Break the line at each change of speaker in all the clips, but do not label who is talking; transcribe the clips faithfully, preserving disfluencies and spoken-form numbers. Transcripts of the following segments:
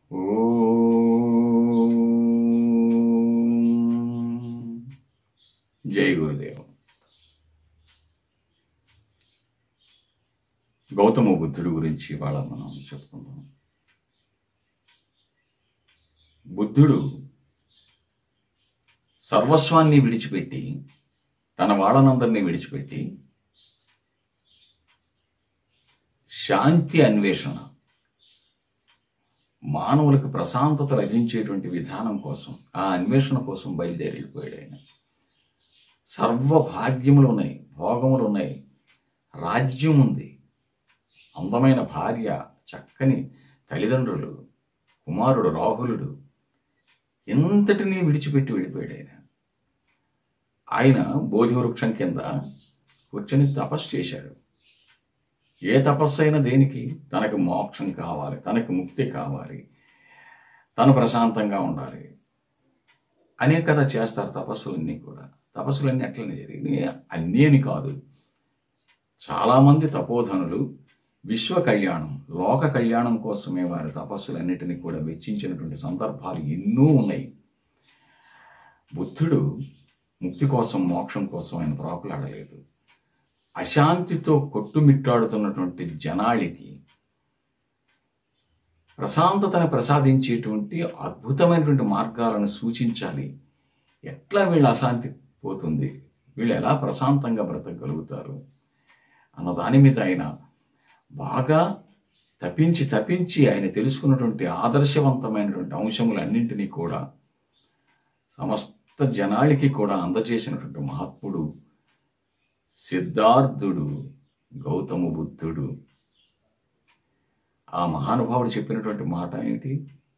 జై గురుదేవ్. గౌతమ బుద్ధుడి గురించి ఇవాళ మనం చెప్పుకుందాం. బుద్ధుడు సర్వస్వాన్ని విడిచిపెట్టి, తన వాళ్ళనందరినీ విడిచిపెట్టి శాంతి అన్వేషణ, మానవులకు ప్రశాంతత లభించేటువంటి విధానం కోసం, ఆ అన్వేషణ కోసం బయలుదేరి వెళ్ళిపోయాడు ఆయన. సర్వభాగ్యములు ఉన్నాయి, భోగములు ఉన్నాయి, రాజ్యం ఉంది, అందమైన భార్య, చక్కని తల్లిదండ్రులు, కుమారుడు రాహులుడు, ఎంతటినీ విడిచిపెట్టి వెళ్ళిపోయాడు ఆయన. ఆయన బోధివృక్షం కింద కూర్చొని తపస్సు చేశాడు. ఏ తపస్సు అయినా దేనికి? తనకు మోక్షం కావాలి, తనకు ముక్తి కావాలి, తను ప్రశాంతంగా ఉండాలి అనే కదా చేస్తారు తపస్సులన్నీ కూడా. తపస్సులన్నీ అట్లనే జరిగినాయి. అన్నీ అని కాదు, చాలామంది తపోధనులు విశ్వ కళ్యాణం, లోక కళ్యాణం కోసమే వారి తపస్సులన్నిటినీ కూడా వెచ్చించినటువంటి సందర్భాలు ఎన్నో ఉన్నాయి. బుద్ధుడు ముక్తి కోసం, మోక్షం కోసం ఆయన ప్రాకులాడలేదు. అశాంతితో కొట్టుమిట్టాడుతున్నటువంటి జనాళికి ప్రశాంతతను ప్రసాదించేటువంటి అద్భుతమైనటువంటి మార్గాలను సూచించాలి. ఎట్లా వీళ్ళ అశాంతి పోతుంది, వీళ్ళు ఎలా ప్రశాంతంగా బ్రతకగలుగుతారు అన్న దాని మీద ఆయన బాగా తప్పించి తప్పించి ఆయన తెలుసుకున్నటువంటి ఆదర్శవంతమైనటువంటి అంశములన్నింటినీ కూడా సమస్త జనాళికి కూడా అందజేసినటువంటి మహాత్ముడు సిద్ధార్థుడు గౌతమ బుద్ధుడు. ఆ మహానుభావుడు చెప్పినటువంటి మాట ఏంటి?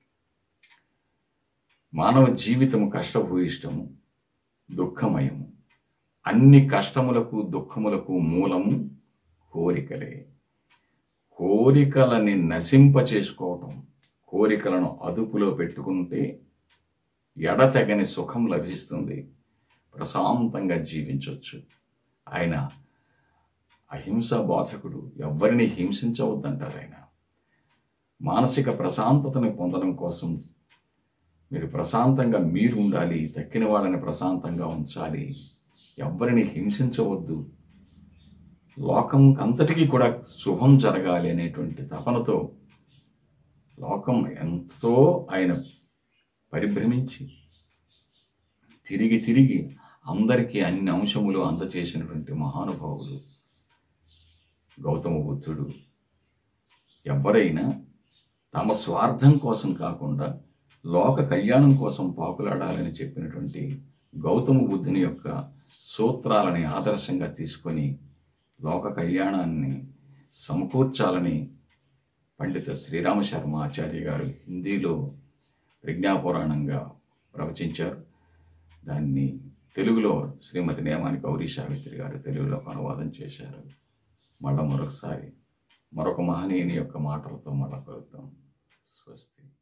మానవ జీవితము కష్టభూయిష్టము, దుఃఖమయము. అన్ని కష్టములకు దుఃఖములకు మూలము కోరికలే. కోరికలని నశింప చేసుకోవటం, కోరికలను అదుపులో పెట్టుకుంటే ఎడతెగని సుఖం లభిస్తుంది, ప్రశాంతంగా జీవించవచ్చు. ఆయన అహింసా బోధకుడు. ఎవ్వరిని హింసించవద్దంటారు ఆయన. మానసిక ప్రశాంతతని పొందడం కోసం మీరు ప్రశాంతంగా మీరు ఉండాలి, తక్కిన వాళ్ళని ప్రశాంతంగా ఉంచాలి, ఎవ్వరిని హింసించవద్దు, లోకం అంతటికీ కూడా శుభం జరగాలి అనేటువంటి తపనతో లోకం ఎంతో ఆయన పరిభ్రమించి తిరిగి తిరిగి అందరికీ అన్ని అంశములు అందచేసినటువంటి మహానుభావుడు గౌతమ బుద్ధుడు. ఎవరైనా తమ స్వార్థం కోసం కాకుండా లోక కళ్యాణం కోసం పాకులాడాలని చెప్పినటువంటి గౌతమ బుద్ధుని యొక్క సూత్రాలని ఆదర్శంగా తీసుకొని లోక కళ్యాణాన్ని సమకూర్చాలని పండిత శ్రీరామ శర్మ ఆచార్య గారు హిందీలో ప్రజ్ఞాపురాణంగా ప్రవచించారు. దాన్ని తెలుగులో శ్రీమతి నేమాని గౌరీ సావిత్రి గారు తెలుగులో అనువాదం చేశారు. మళ్ళా మరొకసారి మరొక మహనీయుని యొక్క మాటలతో మళ్ళా కలుద్దాం. స్వస్తి.